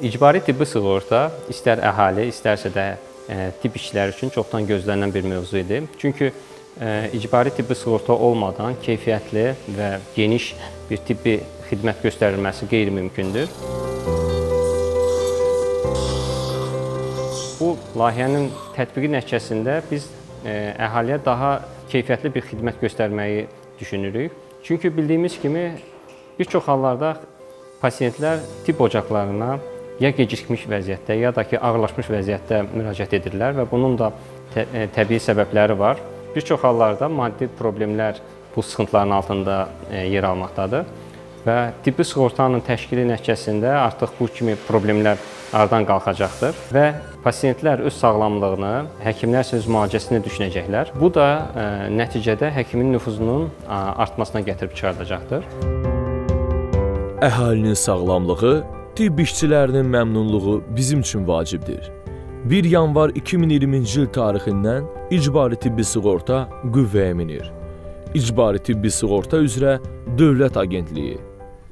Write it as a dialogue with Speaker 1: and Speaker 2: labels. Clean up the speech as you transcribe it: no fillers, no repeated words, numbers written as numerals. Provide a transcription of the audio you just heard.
Speaker 1: İcbari tibbi sığorta istər əhali, istərsə də tibb işçiləri üçün çoxdan gözlənilən bir mövzu idi. Çünki icbari tibbi sığorta olmadan keyfiyyətli və geniş bir tibbi xidmət göstərilməsi qeyri-mümkündür. Bu layihənin tətbiqi nəticəsində biz əhaliyə daha keyfiyyətli bir xidmət göstərməyi düşünürük. Çünki bildiyimiz kimi bir çox hallarda pasiyentlər tibb ocaqlarına ya gecikmiş vəziyyətdə, ya da ki, ağırlaşmış vəziyyətdə müraciət edirlər və bunun da təbii səbəbləri var. Bir çox hallarda maddi problemlər bu sıxıntıların altında yer almaqdadır və tibbi sığortanın təşkili nəticəsində artıq bu kimi problemlər aradan qalxacaqdır və pasiyentlər öz sağlamlığını, həkimlər isə öz müalicəsini düşünəcəklər. Bu da nəticədə həkimin nüfuzunun artmasına gətirib çıxardacaqdır.
Speaker 2: Əhalinin sağlamlığı, tibb işçilərinin məmnunluğu bizim üçün vacibdir. 1 yanvar 2020-ci il tarixindən icbari tibbi sığorta qüvvəyə minir. İcbari tibbi sığorta üzrə Dövlət Agentliyi